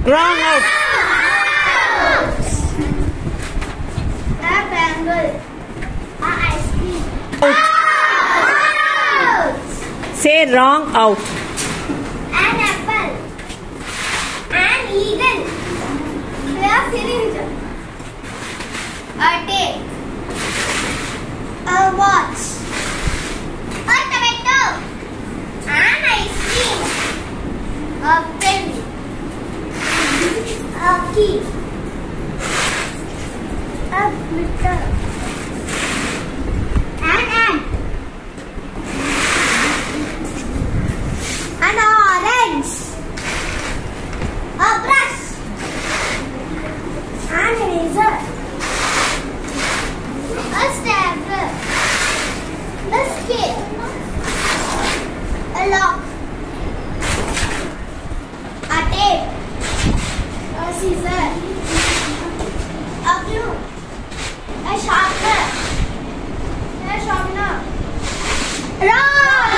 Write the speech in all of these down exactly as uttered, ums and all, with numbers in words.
Wrong, out. A bangle. A ice cream. Out. Say wrong, out. An apple. An eagle. A syringe. A tape. A watch. A tomato. An ice cream. A pen. A key. A glitter. An ant. An orange. A brush. An eraser. A stapler. A scale. A lock. A tape. A scissor. A glue. A sharpener. A sharpener. Wrong.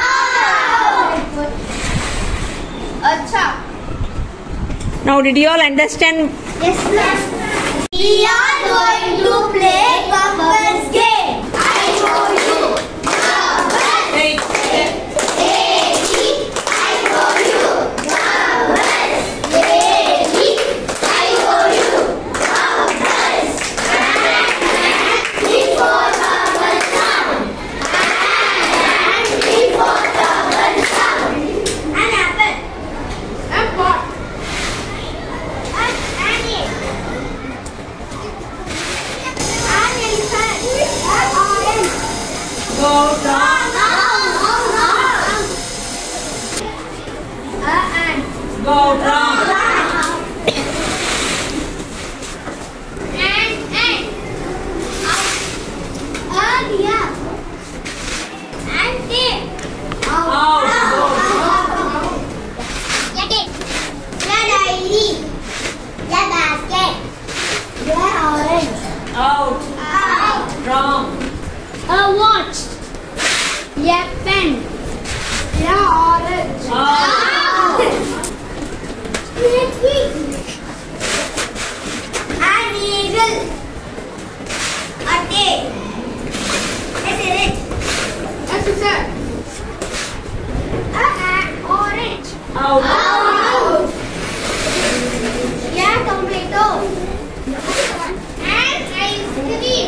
A chalk. Now, did you all understand? Yes, ma'am. We are going to play Bubbles game. I show you Bubbles. Hey. Dady, I show you Bubbles. Dady, I show you Bubbles. And before Bubbles sound. And before Bubbles sound. An apple. A pot. An ant. An elephant. An orange. Go down. A ant. Go down. Ant, ant. A deer. Ant tape. Out. Ya tape. Ya diary. Ya basket. Ya orange. Out. Out. Wrong. A watch. Ya pen. Ya orange. Out. An eagle. A tape. A syringe. A scissor. A an orange. Out. Out. Ya tomato. An ice cream.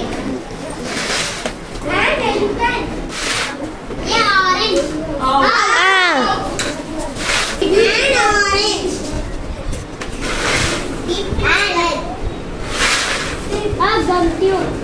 An elephant. Ya orange. Out. An orange. An a gum tube.